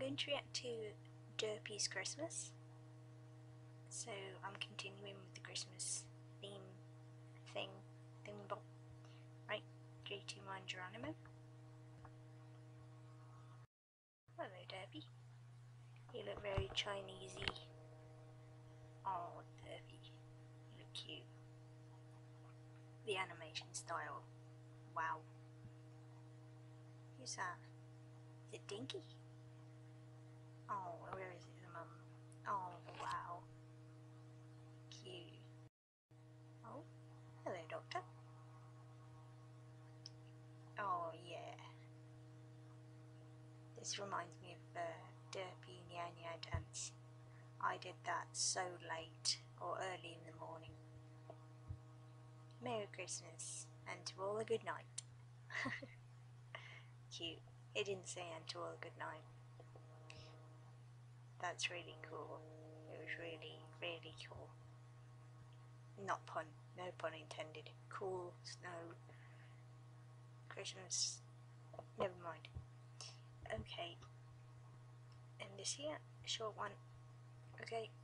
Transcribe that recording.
going to react to Derpy's Christmas. So I'm continuing with the Christmas thing. Right, 3, 2, 1, Geronimo. Hello, Derpy. You look very Chinesey. Oh, Derpy, you look cute. The animation style. Wow. Who's that? Is it Dinky? Oh, where is it, the mum? Oh, wow. Cute. Oh, hello, Doctor. Oh, yeah. This reminds me of Derpy Nya Nya dance. I did that so late or early in the morning. Merry Christmas, and to all a good night. Cute. It didn't say and to all a good night. That's really cool. It was really, really cool. Not pun, no pun intended. Cool, snow, Christmas, never mind. Okay, and this here, short one. Okay,